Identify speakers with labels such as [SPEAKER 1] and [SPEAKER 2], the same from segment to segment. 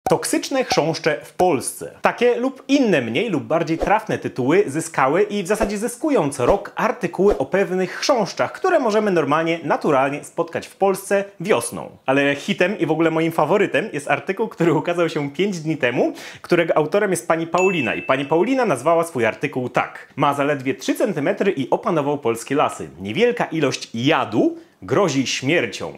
[SPEAKER 1] Toksyczne chrząszcze w Polsce. Takie lub inne mniej lub bardziej trafne tytuły zyskały i w zasadzie zyskują co rok artykuły o pewnych chrząszczach, które możemy normalnie, naturalnie spotkać w Polsce wiosną. Ale hitem i w ogóle moim faworytem jest artykuł, który ukazał się 5 dni temu, którego autorem jest pani Paulina. I pani Paulina nazwała swój artykuł tak. Ma zaledwie 3 cm i opanował polskie lasy. Niewielka ilość jadu grozi śmiercią.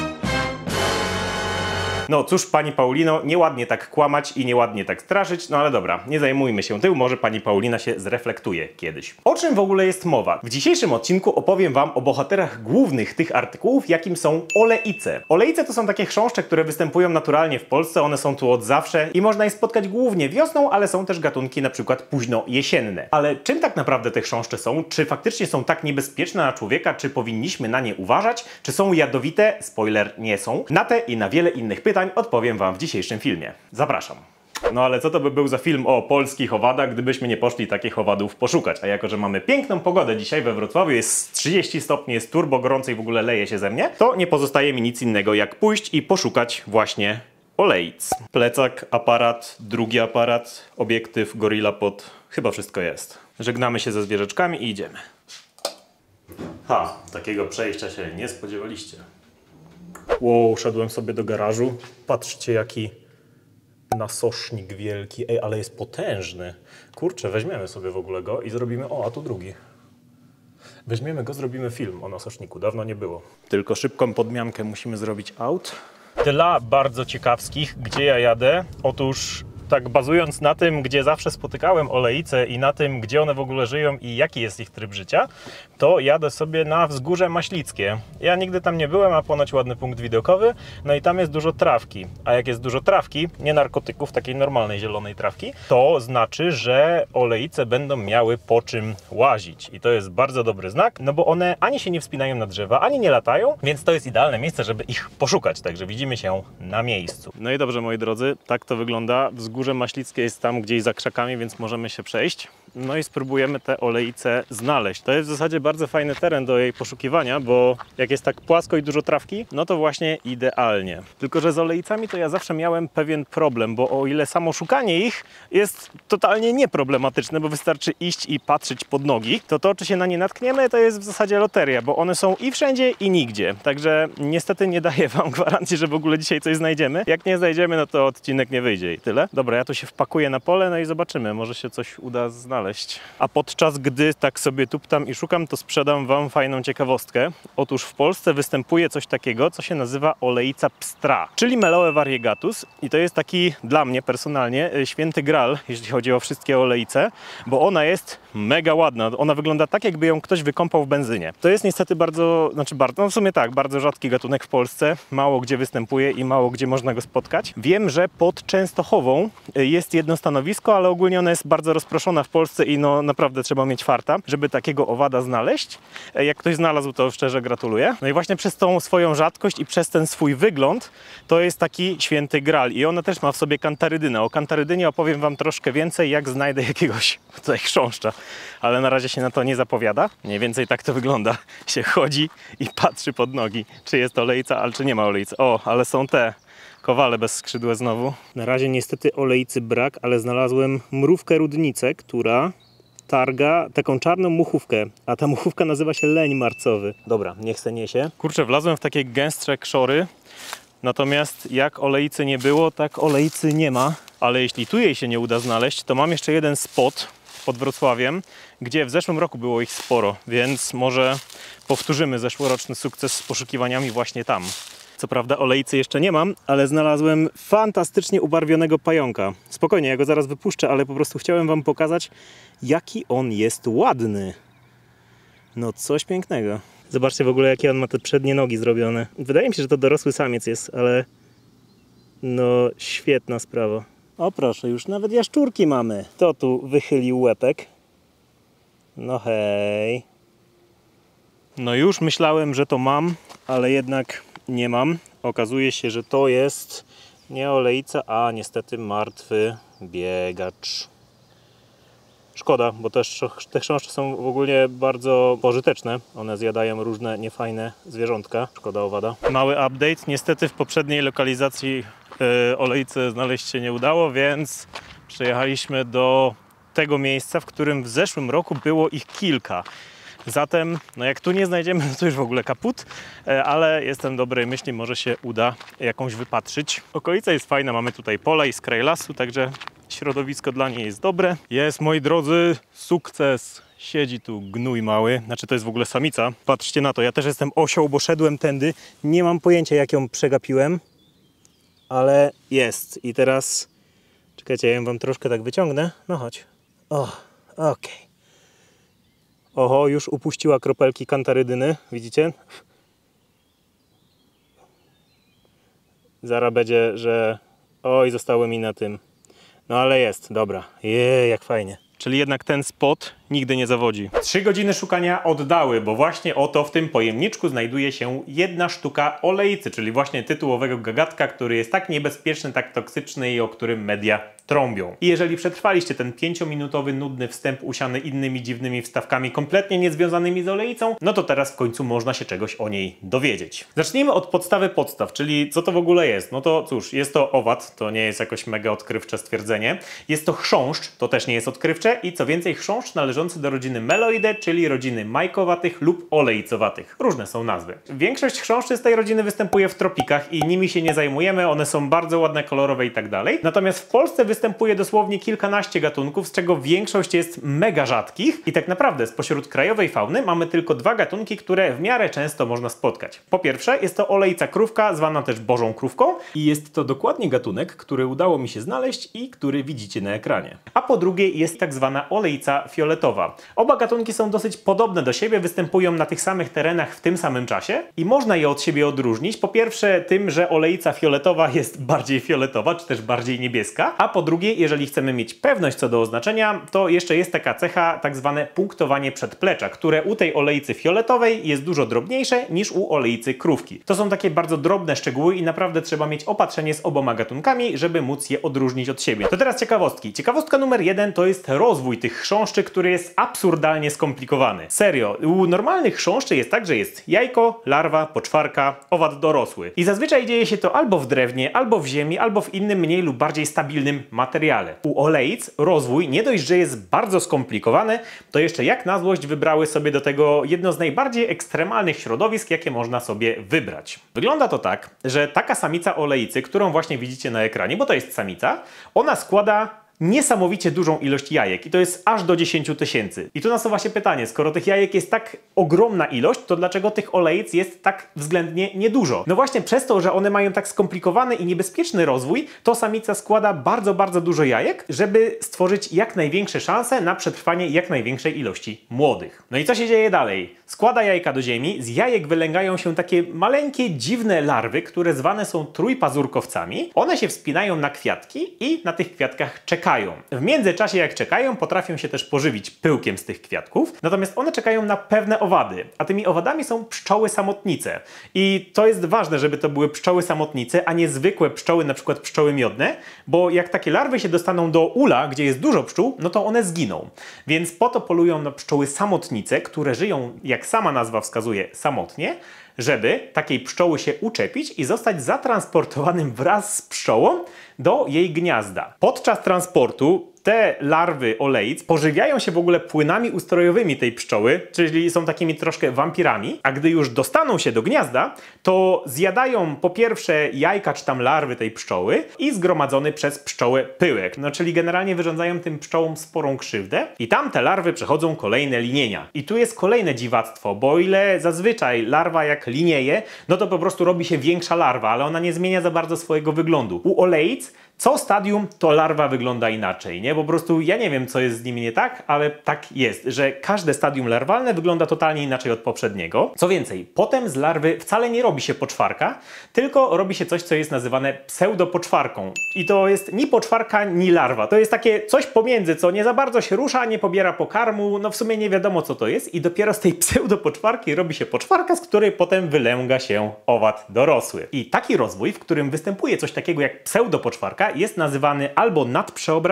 [SPEAKER 1] No cóż, pani Paulino, nieładnie tak kłamać i nieładnie tak straszyć, no ale dobra, nie zajmujmy się tym, może pani Paulina się zreflektuje kiedyś. O czym w ogóle jest mowa? W dzisiejszym odcinku opowiem wam o bohaterach głównych tych artykułów, jakim są olejce. Olejce to są takie chrząszcze, które występują naturalnie w Polsce, one są tu od zawsze i można je spotkać głównie wiosną, ale są też gatunki na przykład późno jesienne. Ale czym tak naprawdę te chrząszcze są? Czy faktycznie są tak niebezpieczne na człowieka? Czy powinniśmy na nie uważać? Czy są jadowite? Spoiler, nie są. Na te i na wiele innych pytań odpowiem wam w dzisiejszym filmie. Zapraszam. No ale co to by był za film o polskich owadach, gdybyśmy nie poszli takich owadów poszukać? A jako, że mamy piękną pogodę dzisiaj we Wrocławiu, jest 30 stopni, jest turbo gorąco i w ogóle leje się ze mnie, to nie pozostaje mi nic innego jak pójść i poszukać właśnie olejc. Plecak, aparat, drugi aparat, obiektyw, GorillaPod, chyba wszystko jest. Żegnamy się ze zwierzeczkami i idziemy. Ha, takiego przejścia się nie spodziewaliście. Wow, szedłem sobie do garażu. Patrzcie, jaki nasosznik wielki. Ej, ale jest potężny. Kurczę, weźmiemy sobie w ogóle go i zrobimy... O, a tu drugi. Weźmiemy go, zrobimy film o nasoszniku. Dawno nie było. Tylko szybką podmiankę musimy zrobić out. Dla bardzo ciekawskich, gdzie ja jadę. Otóż... tak bazując na tym, gdzie zawsze spotykałem olejce i na tym, gdzie one w ogóle żyją i jaki jest ich tryb życia, to jadę sobie na Wzgórze Maślickie. Ja nigdy tam nie byłem, a ponoć ładny punkt widokowy, no i tam jest dużo trawki. A jak jest dużo trawki, nie narkotyków, takiej normalnej zielonej trawki, to znaczy, że olejce będą miały po czym łazić. I to jest bardzo dobry znak, no bo one ani się nie wspinają na drzewa, ani nie latają, więc to jest idealne miejsce, żeby ich poszukać. Także widzimy się na miejscu. No i dobrze, moi drodzy, tak to wygląda. Wzgórze Maślickie jest tam gdzieś za krzakami, więc możemy się przejść. No i spróbujemy te olejce znaleźć. To jest w zasadzie bardzo fajny teren do jej poszukiwania, bo jak jest tak płasko i dużo trawki, no to właśnie idealnie. Tylko że z olejcami to ja zawsze miałem pewien problem, bo o ile samo szukanie ich jest totalnie nieproblematyczne, bo wystarczy iść i patrzeć pod nogi, to czy się na nie natkniemy, to jest w zasadzie loteria, bo one są i wszędzie, i nigdzie. Także niestety nie daję wam gwarancji, że w ogóle dzisiaj coś znajdziemy. Jak nie znajdziemy, no to odcinek nie wyjdzie i tyle. Dobra, ja tu się wpakuję na pole, no i zobaczymy, może się coś uda znaleźć. A podczas gdy tak sobie tuptam i szukam, to sprzedam wam fajną ciekawostkę. Otóż w Polsce występuje coś takiego, co się nazywa olejca pstra, czyli Meloe variegatus i to jest taki dla mnie personalnie święty gral, jeśli chodzi o wszystkie olejce, bo ona jest mega ładna. Ona wygląda tak, jakby ją ktoś wykąpał w benzynie. To jest niestety no w sumie tak, bardzo rzadki gatunek w Polsce, mało gdzie występuje i mało gdzie można go spotkać. Wiem, że pod Częstochową jest jedno stanowisko, ale ogólnie ona jest bardzo rozproszona w Polsce i no naprawdę trzeba mieć farta, żeby takiego owada znaleźć. Jak ktoś znalazł, to szczerze gratuluję. No i właśnie przez tą swoją rzadkość i przez ten swój wygląd to jest taki święty gral i ona też ma w sobie kantarydynę. O kantarydynie opowiem wam troszkę więcej, jak znajdę jakiegoś tutaj chrząszcza, ale na razie się na to nie zapowiada. Mniej więcej tak to wygląda. Się chodzi i patrzy pod nogi, czy jest olejca, ale czy nie ma olejcy. O, ale są te kowale bez skrzydła znowu. Na razie niestety olejcy brak, ale znalazłem mrówkę rudnicę, która targa taką czarną muchówkę, a ta muchówka nazywa się leń marcowy. Dobra, niech se niesie. Kurczę, wlazłem w takie gęstsze krzory, natomiast jak olejcy nie było, tak olejcy nie ma. Ale jeśli tu jej się nie uda znaleźć, to mam jeszcze jeden spot pod Wrocławiem, gdzie w zeszłym roku było ich sporo, więc może powtórzymy zeszłoroczny sukces z poszukiwaniami właśnie tam. Co prawda olejcy jeszcze nie mam, ale znalazłem fantastycznie ubarwionego pająka. Spokojnie, ja go zaraz wypuszczę, ale po prostu chciałem wam pokazać, jaki on jest ładny. No coś pięknego. Zobaczcie w ogóle, jakie on ma te przednie nogi zrobione. Wydaje mi się, że to dorosły samiec jest, ale no świetna sprawa. O proszę, już nawet jaszczurki mamy. Kto tu wychylił łepek? No hej. No już myślałem, że to mam, ale jednak nie mam. Okazuje się, że to jest nie olejca, a niestety martwy biegacz. Szkoda, bo też te chrząszcze są w ogóle bardzo pożyteczne. One zjadają różne niefajne zwierzątka. Szkoda owada. Mały update. Niestety w poprzedniej lokalizacji olejce znaleźć się nie udało, więc przyjechaliśmy do tego miejsca, w którym w zeszłym roku było ich kilka. Zatem, no jak tu nie znajdziemy, to już w ogóle kaput, ale jestem dobrej myśli, może się uda jakąś wypatrzyć. Okolica jest fajna, mamy tutaj pola i skraj lasu, także środowisko dla niej jest dobre. Jest, moi drodzy, sukces. Siedzi tu gnój mały, znaczy to jest w ogóle samica. Patrzcie na to, ja też jestem osioł, bo szedłem tędy. Nie mam pojęcia, jak ją przegapiłem, ale jest. I teraz, czekajcie, ja ją wam troszkę tak wyciągnę. No chodź. O, okej. Oho, już upuściła kropelki kantarydyny, widzicie? Zaraz będzie, że oj, zostały mi na tym. No ale jest, dobra. Jak fajnie. Czyli jednak ten spot nigdy nie zawodzi. 3 godziny szukania oddały, bo właśnie oto w tym pojemniczku znajduje się jedna sztuka olejcy, czyli właśnie tytułowego gagatka, który jest tak niebezpieczny, tak toksyczny i o którym media trąbią. I jeżeli przetrwaliście ten 5-minutowy nudny wstęp usiany innymi dziwnymi wstawkami kompletnie niezwiązanymi z olejcą, no to teraz w końcu można się czegoś o niej dowiedzieć. Zacznijmy od podstawy podstaw, czyli co to w ogóle jest? No to cóż, jest to owad, to nie jest jakoś mega odkrywcze stwierdzenie. Jest to chrząszcz, to też nie jest odkrywcze i co więcej chrząszcz należący do rodziny Meloidae, czyli rodziny majkowatych lub olejcowatych. Różne są nazwy. Większość chrząszczy z tej rodziny występuje w tropikach i nimi się nie zajmujemy, one są bardzo ładne, kolorowe i tak dalej. Natomiast w Polsce występuje dosłownie kilkanaście gatunków, z czego większość jest mega rzadkich i tak naprawdę spośród krajowej fauny mamy tylko 2 gatunki, które w miarę często można spotkać. Po pierwsze jest to olejca krówka, zwana też bożą krówką i jest to dokładnie gatunek, który udało mi się znaleźć i który widzicie na ekranie. A po drugie jest tak zwana olejca fioletowa. Oba gatunki są dosyć podobne do siebie, występują na tych samych terenach w tym samym czasie i można je od siebie odróżnić. Po pierwsze tym, że olejca fioletowa jest bardziej fioletowa, czy też bardziej niebieska, a po drugie, jeżeli chcemy mieć pewność co do oznaczenia, to jeszcze jest taka cecha, tak zwane punktowanie przedplecza, które u tej olejcy fioletowej jest dużo drobniejsze niż u olejcy krówki. To są takie bardzo drobne szczegóły i naprawdę trzeba mieć opatrzenie z oboma gatunkami, żeby móc je odróżnić od siebie. To teraz ciekawostki. Ciekawostka numer 1 to jest rozwój tych chrząszczy, który jest absurdalnie skomplikowany. Serio, u normalnych chrząszczy jest tak, że jest jajko, larwa, poczwarka, owad dorosły. I zazwyczaj dzieje się to albo w drewnie, albo w ziemi, albo w innym mniej lub bardziej stabilnym materiale. U olejc rozwój nie dość, że jest bardzo skomplikowany, to jeszcze jak na złość wybrały sobie do tego jedno z najbardziej ekstremalnych środowisk, jakie można sobie wybrać. Wygląda to tak, że taka samica olejcy, którą właśnie widzicie na ekranie, bo to jest samica, ona składa niesamowicie dużą ilość jajek i to jest aż do 10 000. I tu nasuwa się pytanie, skoro tych jajek jest tak ogromna ilość, to dlaczego tych olejc jest tak względnie niedużo? No właśnie przez to, że one mają tak skomplikowany i niebezpieczny rozwój, to samica składa bardzo, bardzo dużo jajek, żeby stworzyć jak największe szanse na przetrwanie jak największej ilości młodych. No i co się dzieje dalej? Składa jajka do ziemi, z jajek wylęgają się takie maleńkie, dziwne larwy, które zwane są trójpazurkowcami. One się wspinają na kwiatki i na tych kwiatkach czekają. W międzyczasie jak czekają, potrafią się też pożywić pyłkiem z tych kwiatków, natomiast one czekają na pewne owady, a tymi owadami są pszczoły samotnice. I to jest ważne, żeby to były pszczoły samotnice, a nie zwykłe pszczoły, na przykład pszczoły miodne, bo jak takie larwy się dostaną do ula, gdzie jest dużo pszczół, no to one zginą. Więc po to polują na pszczoły samotnice, które żyją, jak sama nazwa wskazuje, samotnie, żeby takiej pszczoły się uczepić i zostać zatransportowanym wraz z pszczołą do jej gniazda. Podczas transportu te larwy olejc pożywiają się w ogóle płynami ustrojowymi tej pszczoły, czyli są takimi troszkę wampirami, a gdy już dostaną się do gniazda, to zjadają po pierwsze jajka czy tam larwy tej pszczoły i zgromadzony przez pszczołę pyłek, no czyli generalnie wyrządzają tym pszczołom sporą krzywdę i tam te larwy przechodzą kolejne linienia. I tu jest kolejne dziwactwo, bo o ile zazwyczaj larwa jak linieje, no to po prostu robi się większa larwa, ale ona nie zmienia za bardzo swojego wyglądu. U olejc co stadium to larwa wygląda inaczej, nie? Po prostu ja nie wiem, co jest z nimi nie tak, ale tak jest, że każde stadium larwalne wygląda totalnie inaczej od poprzedniego. Co więcej, potem z larwy wcale nie robi się poczwarka, tylko robi się coś, co jest nazywane pseudopoczwarką. I to jest ni poczwarka, ni larwa. To jest takie coś pomiędzy, co nie za bardzo się rusza, nie pobiera pokarmu, no w sumie nie wiadomo, co to jest i dopiero z tej pseudopoczwarki robi się poczwarka, z której potem wylęga się owad dorosły. I taki rozwój, w którym występuje coś takiego jak pseudopoczwarka, jest nazywany albo nadprzeobrażeniem,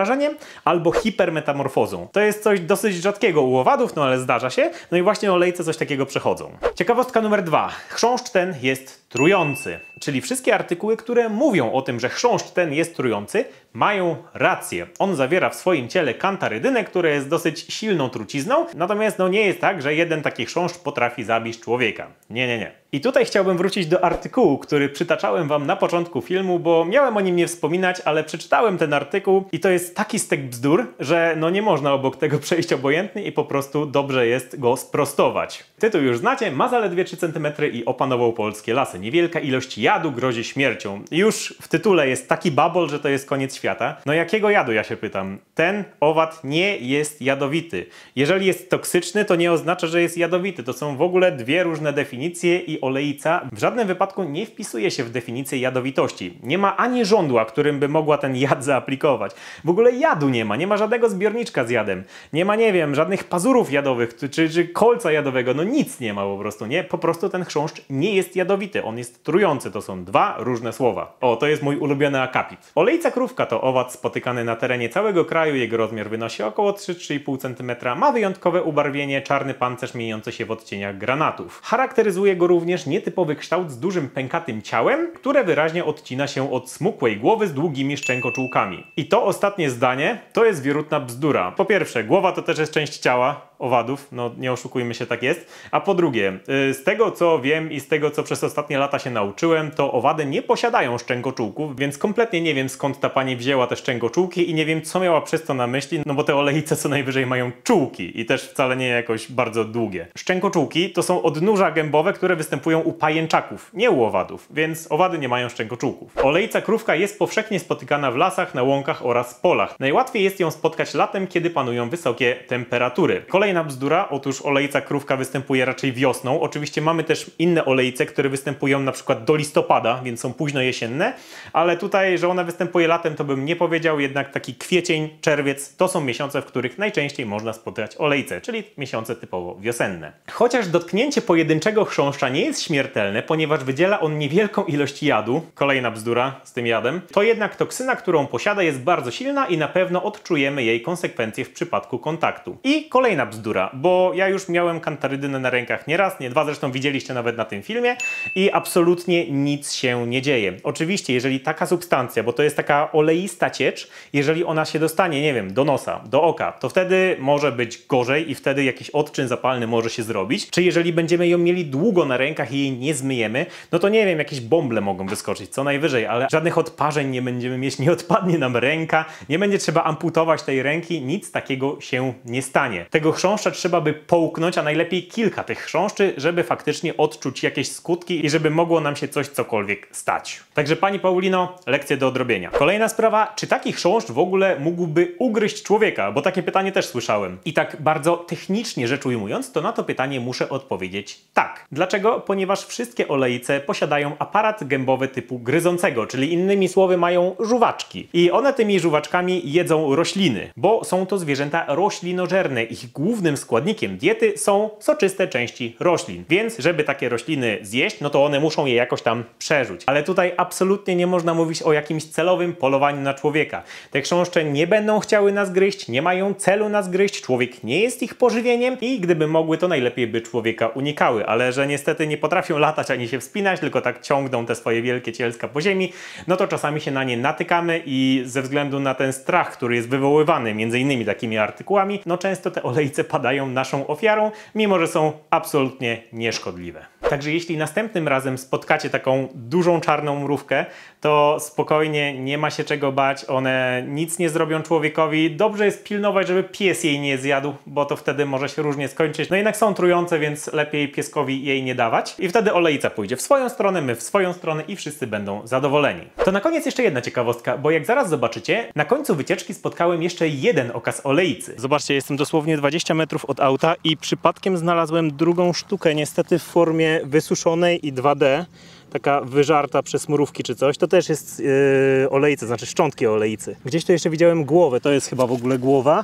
[SPEAKER 1] albo hipermetamorfozą. To jest coś dosyć rzadkiego u owadów, no ale zdarza się. No i właśnie olejce coś takiego przechodzą. Ciekawostka numer 2. Chrząszcz ten jest trujący. Czyli wszystkie artykuły, które mówią o tym, że chrząszcz ten jest trujący, mają rację. On zawiera w swoim ciele kantarydynę, która jest dosyć silną trucizną, natomiast no nie jest tak, że jeden taki chrząszcz potrafi zabić człowieka. Nie. I tutaj chciałbym wrócić do artykułu, który przytaczałem wam na początku filmu, bo miałem o nim nie wspominać, ale przeczytałem ten artykuł i to jest taki stek bzdur, że no nie można obok tego przejść obojętnie i po prostu dobrze jest go sprostować. Tytuł już znacie, ma zaledwie 3 cm i opanował polskie lasy. Niewielka ilość jadu grozi śmiercią. Już w tytule jest taki babol, że to jest koniec świata. No jakiego jadu, ja się pytam? Ten owad nie jest jadowity. Jeżeli jest toksyczny, to nie oznacza, że jest jadowity. To są w ogóle dwie różne definicje i olejca w żadnym wypadku nie wpisuje się w definicję jadowitości. Nie ma ani żądła, którym by mogła ten jad zaaplikować. W ogóle jadu nie ma żadnego zbiorniczka z jadem. Nie ma, nie wiem, żadnych pazurów jadowych, czy kolca jadowego. No nic nie ma po prostu, nie? Po prostu ten chrząszcz nie jest jadowity. On jest trujący. To są dwa różne słowa. O, to jest mój ulubiony akapit. Olejca krówka to owad spotykany na terenie całego kraju. Jego rozmiar wynosi około 3-3,5 cm. Ma wyjątkowe ubarwienie, czarny pancerz mieniący się w odcieniach granatów. Charakteryzuje go również nietypowy kształt z dużym pękatym ciałem, które wyraźnie odcina się od smukłej głowy z długimi szczękoczułkami. I to ostatnie zdanie to jest wierutna bzdura. Po pierwsze, głowa to też jest część ciała owadów, no nie oszukujmy się, tak jest. A po drugie, z tego co wiem i z tego co przez ostatnie lata się nauczyłem, to owady nie posiadają szczękoczułków, więc kompletnie nie wiem skąd ta pani wzięła te szczękoczułki i nie wiem co miała przez to na myśli, no bo te olejce co najwyżej mają czułki i też wcale nie jakoś bardzo długie. Szczękoczułki to są odnóża gębowe, które występują u pajęczaków, nie u owadów, więc owady nie mają szczękoczułków. Olejca krówka jest powszechnie spotykana w lasach, na łąkach oraz polach. Najłatwiej jest ją spotkać latem, kiedy panują wysokie temperatury. Kolejna bzdura, otóż olejca krówka występuje raczej wiosną. Oczywiście mamy też inne olejce, które występują na przykład do listopada, więc są późno jesienne, ale tutaj, że ona występuje latem, to bym nie powiedział, jednak taki kwiecień, czerwiec to są miesiące, w których najczęściej można spotkać olejce, czyli miesiące typowo wiosenne. Chociaż dotknięcie pojedynczego chrząszcza nie jest śmiertelne, ponieważ wydziela on niewielką ilość jadu, kolejna bzdura z tym jadem, to jednak toksyna, którą posiada, jest bardzo silna i na pewno odczujemy jej konsekwencje w przypadku kontaktu. I kolejna bzdura, bo ja już miałem kantarydynę na rękach nie raz, nie dwa, zresztą widzieliście nawet na tym filmie i absolutnie nic się nie dzieje. Oczywiście, jeżeli taka substancja, bo to jest taka oleista ciecz, jeżeli ona się dostanie, nie wiem, do nosa, do oka, to wtedy może być gorzej i wtedy jakiś odczyn zapalny może się zrobić. Czy jeżeli będziemy ją mieli długo na rękach i jej nie zmyjemy, no to nie wiem, jakieś bąble mogą wyskoczyć, co najwyżej, ale żadnych odparzeń nie będziemy mieć, nie odpadnie nam ręka, nie będzie trzeba amputować tej ręki, nic takiego się nie stanie. Tego chrząszcza trzeba by połknąć, a najlepiej kilka tych chrząszczy, żeby faktycznie odczuć jakieś skutki i żeby mogło nam się cokolwiek stać. Także pani Paulino, lekcje do odrobienia. Kolejna sprawa, czy taki chrząszcz w ogóle mógłby ugryźć człowieka? Bo takie pytanie też słyszałem. I tak bardzo technicznie rzecz ujmując, to na to pytanie muszę odpowiedzieć tak. Dlaczego? Ponieważ wszystkie olejce posiadają aparat gębowy typu gryzącego, czyli innymi słowy mają żuwaczki. I one tymi żuwaczkami jedzą rośliny, bo są to zwierzęta roślinożerne. Ich głównym składnikiem diety są soczyste części roślin. Więc żeby takie rośliny zjeść, no to one muszą je jakoś tam przeżuć. Ale tutaj absolutnie nie można mówić o jakimś celowym polowaniu na człowieka. Te chrząszcze nie będą chciały nas gryźć, nie mają celu nas gryźć, człowiek nie jest ich pożywieniem i gdyby mogły, to najlepiej by człowieka unikały, ale że niestety nie potrafią latać ani się wspinać, tylko tak ciągną te swoje wielkie cielska po ziemi, no to czasami się na nie natykamy i ze względu na ten strach, który jest wywoływany między innymi takimi artykułami, no często te olejce padają naszą ofiarą, mimo że są absolutnie nieszkodliwe. Także jeśli następnym razem spotkacie taką dużą czarną mrówkę, to spokojnie, nie ma się czego bać, one nic nie zrobią człowiekowi. Dobrze jest pilnować, żeby pies jej nie zjadł, bo to wtedy może się różnie skończyć. No jednak są trujące, więc lepiej pieskowi jej nie dawać. I wtedy olejca pójdzie w swoją stronę, my w swoją stronę i wszyscy będą zadowoleni. To na koniec jeszcze jedna ciekawostka, bo jak zaraz zobaczycie, na końcu wycieczki spotkałem jeszcze jeden okaz olejcy. Zobaczcie, jestem dosłownie 20 metrów od auta i przypadkiem znalazłem drugą sztukę, niestety w formie wysuszonej i 2D. Taka wyżarta przez mrówki czy coś, to też jest olejce, znaczy szczątki olejcy. Gdzieś tu jeszcze widziałem głowę, to jest chyba w ogóle głowa,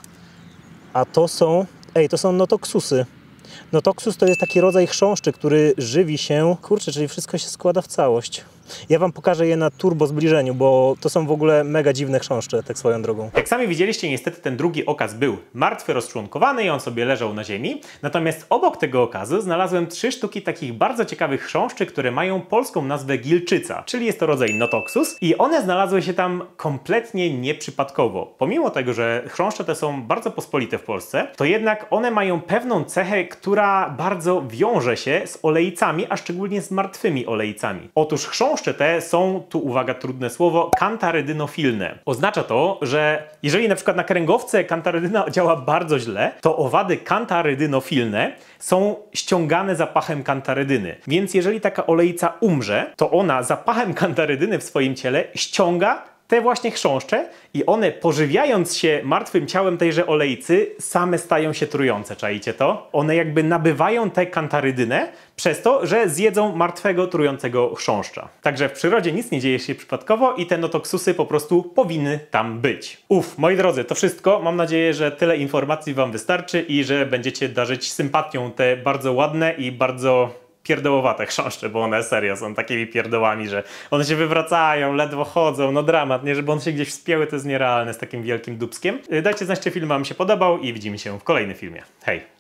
[SPEAKER 1] a to są, to są notoksusy. Notoksus to jest taki rodzaj chrząszczy, który żywi się, kurczę, czyli wszystko się składa w całość.
[SPEAKER 2] Ja wam pokażę je na turbo zbliżeniu, bo to są w ogóle mega dziwne chrząszcze, tak swoją drogą.
[SPEAKER 1] Jak sami widzieliście, niestety ten drugi okaz był martwy, rozczłonkowany i on sobie leżał na ziemi. Natomiast obok tego okazu znalazłem 3 sztuki takich bardzo ciekawych chrząszczy, które mają polską nazwę gilczyca, czyli jest to rodzaj Notoxus i one znalazły się tam kompletnie nieprzypadkowo. Pomimo tego, że chrząszcze te są bardzo pospolite w Polsce, to jednak one mają pewną cechę, która bardzo wiąże się z olejcami, a szczególnie z martwymi olejcami. Otóż chrząszcze te są, tu uwaga, trudne słowo, kantarydynofilne. Oznacza to, że jeżeli na przykład na kręgowce kantarydyna działa bardzo źle, to owady kantarydynofilne są ściągane zapachem kantarydyny. Więc jeżeli taka olejca umrze, to ona zapachem kantarydyny w swoim ciele ściąga te właśnie chrząszcze i one, pożywiając się martwym ciałem tejże olejcy, same stają się trujące, czaicie to? One jakby nabywają tę kantarydynę przez to, że zjedzą martwego, trującego chrząszcza. Także w przyrodzie nic nie dzieje się przypadkowo i te notoksusy po prostu powinny tam być. Moi drodzy, to wszystko. Mam nadzieję, że tyle informacji wam wystarczy i że będziecie darzyć sympatią te bardzo ładne i bardzo pierdołowate chrząszcze, bo one serio są takimi pierdołami, że one się wywracają, ledwo chodzą, no dramat, nie? Żeby one się gdzieś wspięły, to jest nierealne z takim wielkim dupskiem. Dajcie znać, czy film wam się podobał i widzimy się w kolejnym filmie. Hej!